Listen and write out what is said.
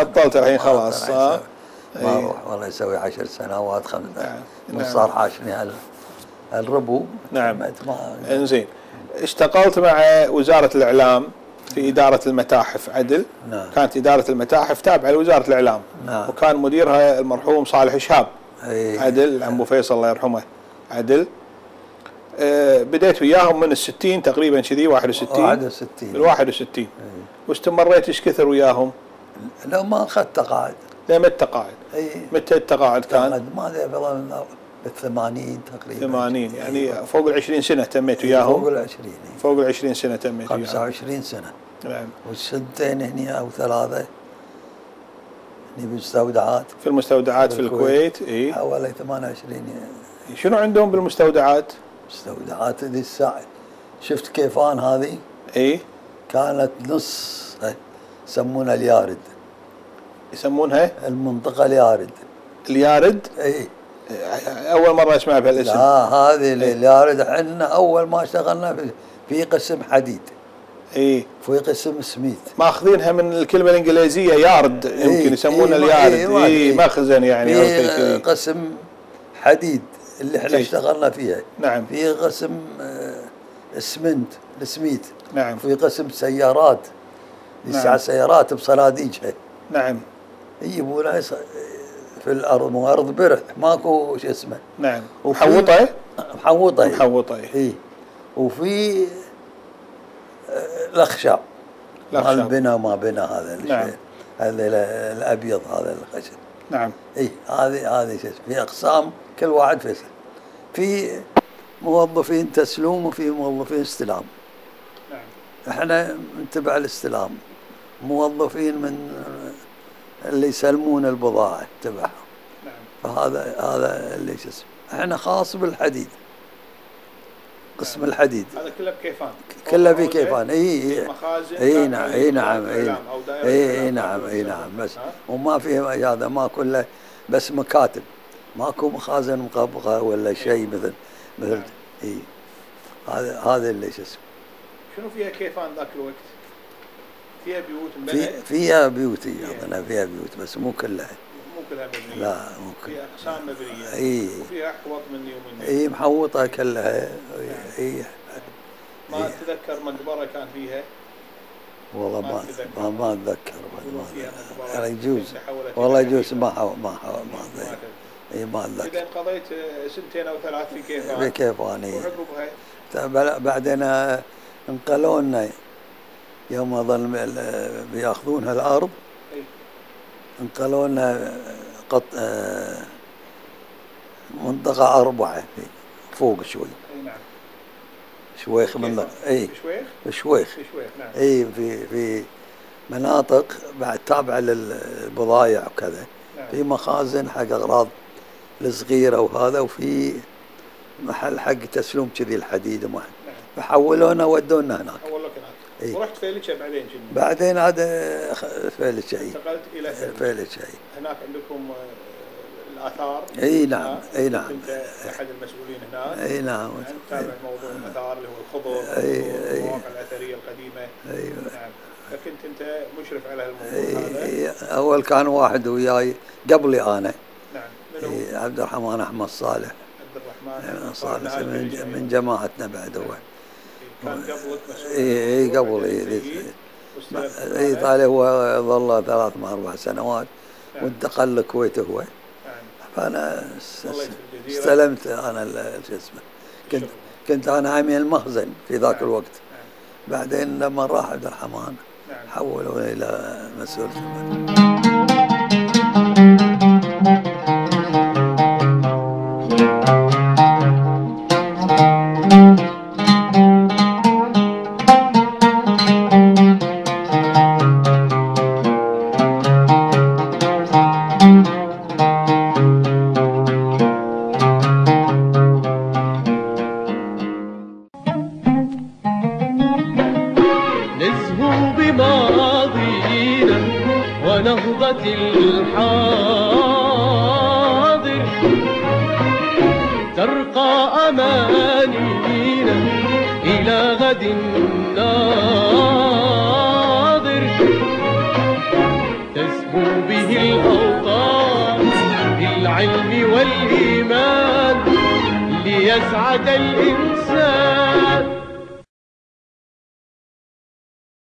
بطلت الحين خلاص. ما اروح والله يسوي 10 سنوات من صار حاشني هالربو. نعم. انزين، اشتغلت مع وزارة الإعلام في إدارة المتاحف عدل. نعم. كانت إدارة المتاحف تابعة لوزارة الإعلام. نعم. وكان مديرها المرحوم صالح شهاب. عدل عمو فيصل الله يرحمه. عدل بديت وياهم من ال60 تقريبا كذي 61 ال61 واستمريت ايش كثر وياهم؟ لو ما اخذت تقاعد. لا متى قاعد؟ متى التقاعد كان؟ ما ادري والله بال80 تقريبا. 80 يعني فوق ال20 سنة تميت وياهم. فوق ال20 سنة تميت وياهم. 25 سنة. نعم. والسنتين هني او 3 هني بالمستودعات. في المستودعات في الكويت. اي حوالي 28 شنو عندهم بالمستودعات؟ مستودعات ذي الساعة شفت كيفان هذه؟ اي كانت نص يسمونها اليارد. يسمونها؟ المنطقة اليارد. اليارد؟ اي اول مرة اسمع بهالاسم. لا هذه اليارد احنا اول ما اشتغلنا في قسم حديد. اي في قسم سميث. ماخذينها من الكلمة الانجليزية يارد. يمكن يسمونها اليارد. اي مخزن يعني. في قسم حديد اللي احنا اشتغلنا فيها. نعم. في قسم اسمنت السميث. نعم. في قسم سيارات. نعم. سيارات بصناديقها. نعم. يجيبونها في الارض، مو ارض برح ماكو شو اسمه. نعم. محوطه. محوطه اي. وفي الاخشاب مال البناء ما بناء هذا الشيء. نعم. هذا الابيض هذا الخشب. نعم. اي هذه شو في اقسام كل واحد فيصل. في موظفين تسلوم وفي موظفين استلام. نعم. احنا نتبع الاستلام. موظفين من اللي يسلمون البضاعة تبعهم. نعم. فهذا اللي شو اسمه. احنا خاص بالحديد. قسم نعم. الحديد. هذا كله بكيفان. كله في كيفان. اي نعم. اي نعم. اي نعم. اي نعم. بس وما فيه هذا ما كله بس مكاتب. ماكو مخازن مقبقة ولا شيء مثل نعم. اي هذا اللي شو اسمه. شنو فيها كيفان ذاك الوقت؟ فيها بيوت مبنية؟ فيها بيوت اظن فيها بيوت بس مو كلها. مو كلها مبنية. لا مو كلها. فيها اقسام مبنية. اي. وفيها احوط مني ومني. اي محوطة كلها. اي. ما اتذكر مقبرة كان فيها؟ والله ما اتذكر. والله يجوز. والله يجوز ما اتذكر. اي ما اتذكر. اذا قضيت 2 أو 3 في كيفان. في كيفان. اي. وعقبها؟ بعدين انقلوا لنا يوم اظل بياخذون هالارض. انقلوا لنا منطقة 4 فوق شوي. نعم. شويخ من اي شويخ. نعم. اي في مناطق بعد تابعة للبضائع وكذا. نعم. في مخازن حق اغراض الصغيرة وهذا، وفي محل حق تسلوم كذي الحديد وما. نعم. فحولونا ودونا هناك. إيه؟ ورحت فيلتشة بعدين شنو؟ بعدين عاد فيلتشة. انتقلت الى فيلتشة. هناك عندكم الاثار. اي نعم. اي نعم. كنت احد المسؤولين هناك. اي نعم. تابع موضوع الاثار اللي هو الخضر والمواقع الاثريه القديمه. ايوه. نعم. فكنت انت مشرف على هالموضوع هذا. اول كان واحد وياي قبلي انا. نعم. منو؟ عبد الرحمن احمد صالح. عبد الرحمن صالح من جماعتنا بعد هو. كان قبلك مسؤول. اي قبل. اي طالع هو ظل 3 أو 4 سنوات. نعم. وانتقل للكويت هو. نعم. فانا استلمت انا شو اسمه. كنت انا عامل المخزن في ذاك نعم. الوقت. نعم. بعدين لما راح عبد الرحمن نعم. حولوا الى مسؤول. الحاضر ترقى أمانينا إلى غد ناظر تسهو به الأوطان بالعلم والإيمان ليسعد الإنسان.